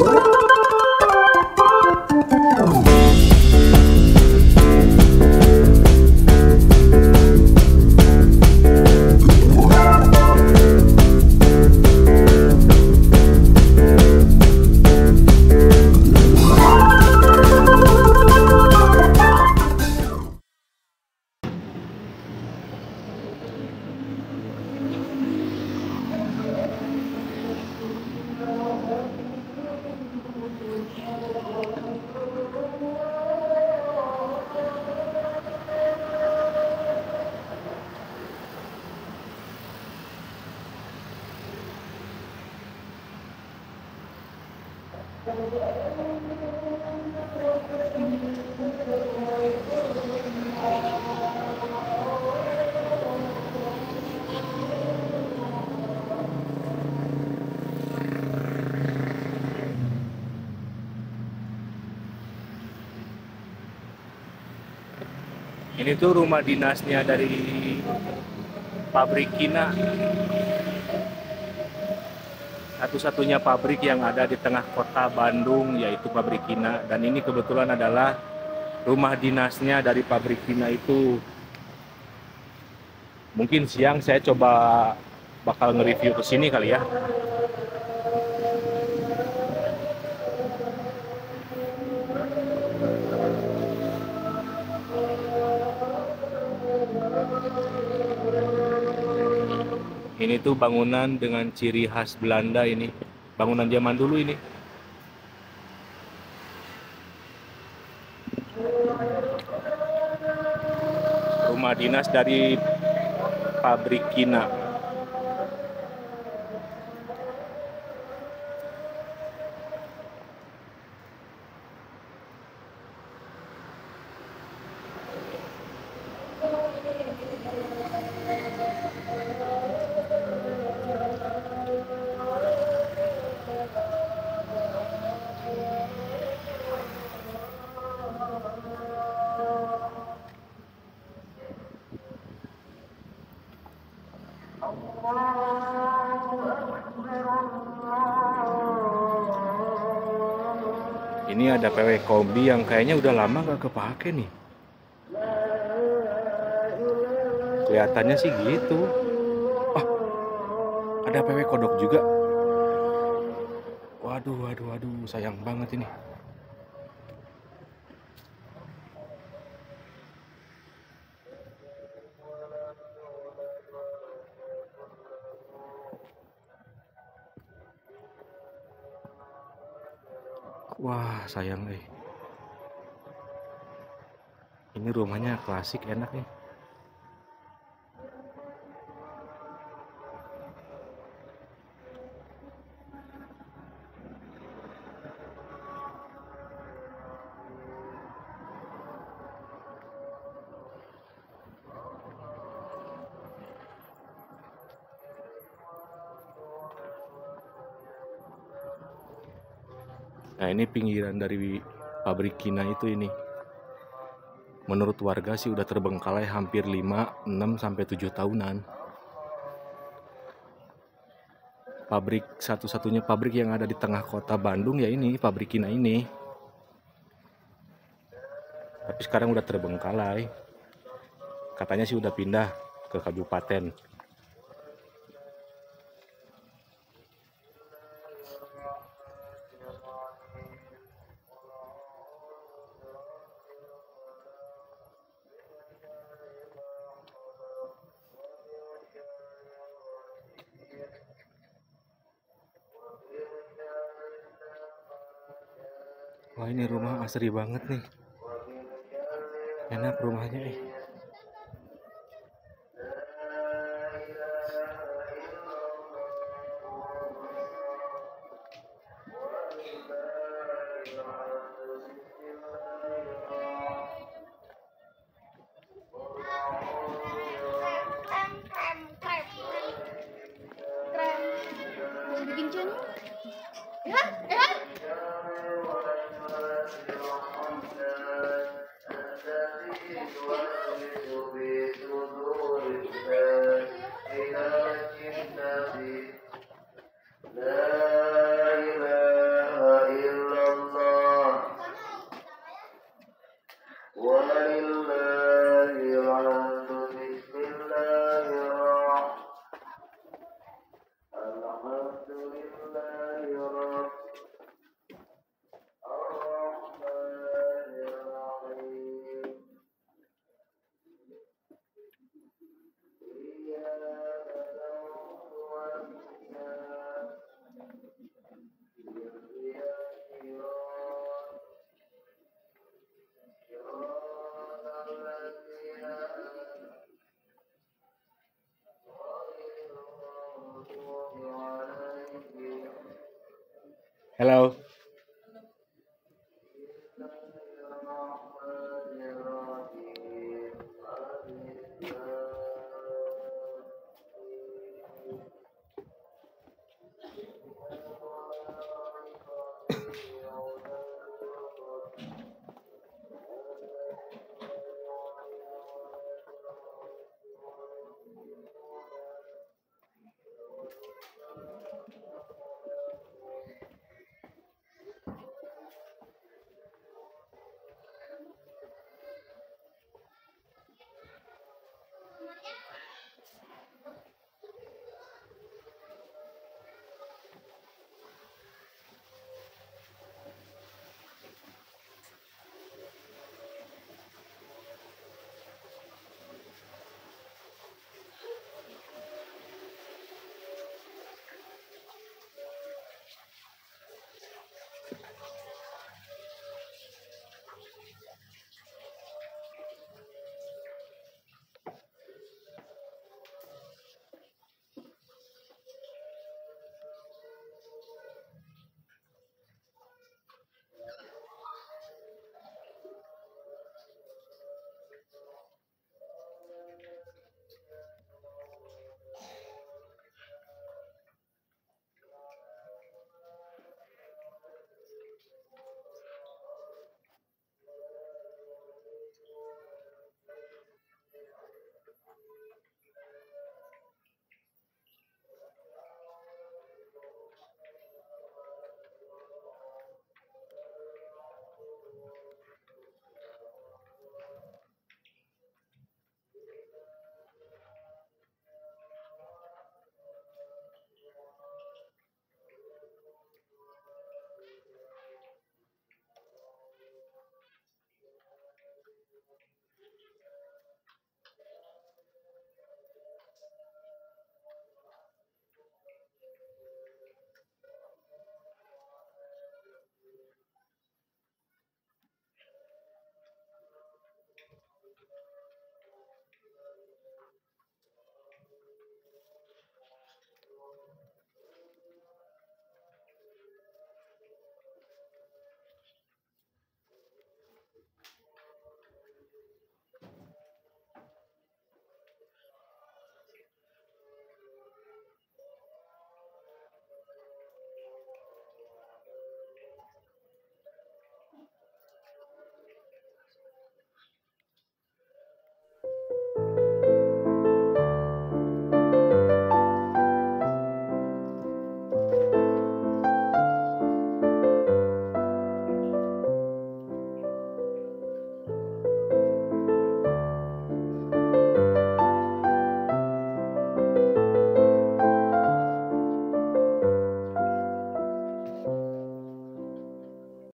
Ini tuh rumah dinasnya dari pabrik Kina. Satu-satunya pabrik yang ada di tengah kota Bandung, yaitu pabrik Kina. Dan ini kebetulan adalah rumah dinasnya dari pabrik Kina itu. Mungkin siang saya coba bakal nge-review ke sini kali ya. Ini tuh bangunan dengan ciri khas Belanda ini. Bangunan zaman dulu ini. Rumah dinas dari pabrik Kina. Ini ada PW Kombi yang kayaknya udah lama gak kepake nih. Kelihatannya sih gitu. Oh, ada PW Kodok juga. Waduh, sayang banget ini. Wah, sayang nih. Ini rumahnya klasik, enak nih. Nah, ini pinggiran dari pabrik Kina itu ini. Menurut warga sih udah terbengkalai hampir 5, 6 sampai 7 tahunan. Pabrik satu-satunya pabrik yang ada di tengah kota Bandung ya ini, pabrik Kina ini. Tapi sekarang udah terbengkalai. Katanya sih udah pindah ke kabupaten. Wah, ini rumah asri banget nih. Enak rumahnya . Bikin channel. Ya. Hello.